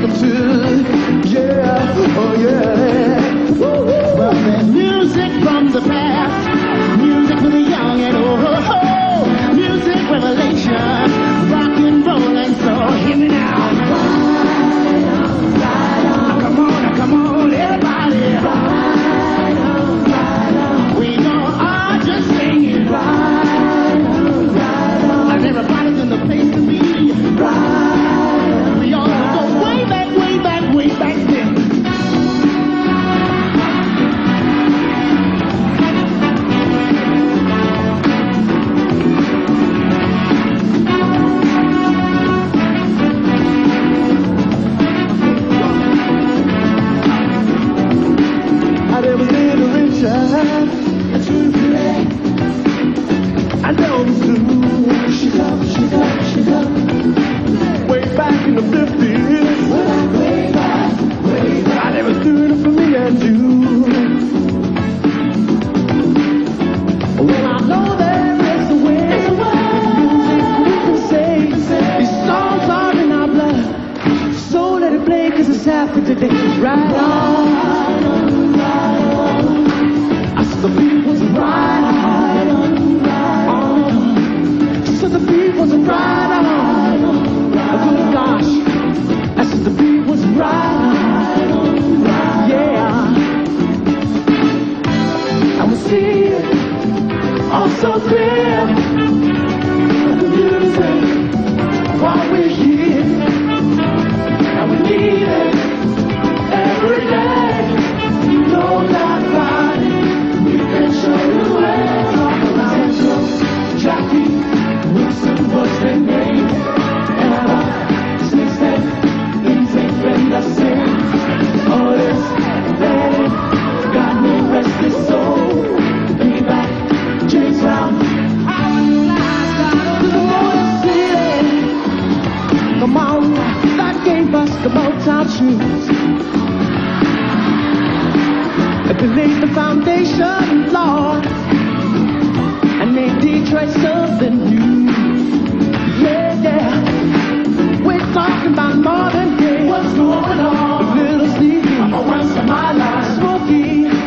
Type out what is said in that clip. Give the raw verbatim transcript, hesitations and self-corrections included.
them to. Yeah, oh yeah. Woo-hoo. Well, there's music from the past, music for the young and old. Oh, music revelation, rock and roll, and so hear me now. Ride on, ride on. Come on, come on, everybody. Ride on, ride on. We don't all just singing. Ride on, ride on. And everybody's in the place to be. Ride on. We all go way back, way back, way back then. I know it's true. She's up, she's up, she's up. Way back in the fifties. Way back, way back, way back. I never stood up for me and you. Well, I know there is a way. There's a way. We can say these songs are in our blood. So let it play, cause it's happening today. Right on. Right on, right on. I said the beat was right on. So the beat was right on. Oh, good gosh. I said the beat was right on. Yeah. And we see it all so clear. The music, what we hear, and we need it every day. You know that body, we can show you the way. Talk about it, Jackie. Wilson was their name, and I since then, things ain't been the same. All this pain got me restless soul. Be back, James Brown. To the Motor City. Come on, that gave us the Motown shoes. If we laid the foundation, Lord, and made Detroit something new. Yeah, yeah. We're talking about modern day. What's going on? A little sleepy. I'm a once in my life. Smoky.